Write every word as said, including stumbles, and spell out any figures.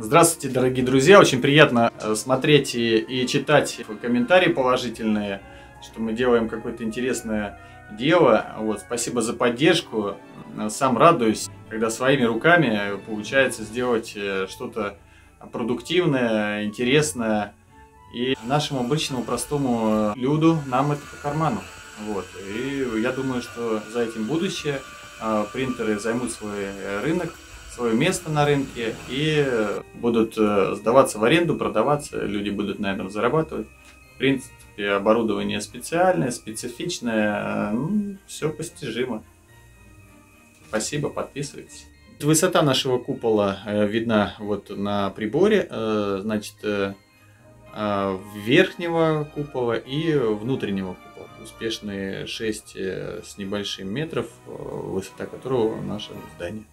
Здравствуйте, дорогие друзья! Очень приятно смотреть и, и читать комментарии положительные, что мы делаем какое-то интересное дело. Вот, спасибо за поддержку. Сам радуюсь, когда своими руками получается сделать что-то продуктивное, интересное. И нашему обычному простому люду нам это по карману. Вот. И я думаю, что за этим будущее. Принтеры займут свой рынок, свое место на рынке и будут сдаваться в аренду, продаваться, люди будут на этом зарабатывать. В принципе, оборудование специальное, специфичное, ну, все постижимо. Спасибо, подписывайтесь. Высота нашего купола видна вот на приборе, значит, верхнего купола и внутреннего купола. Успешные шесть с небольшим метров, высота которого наше здание.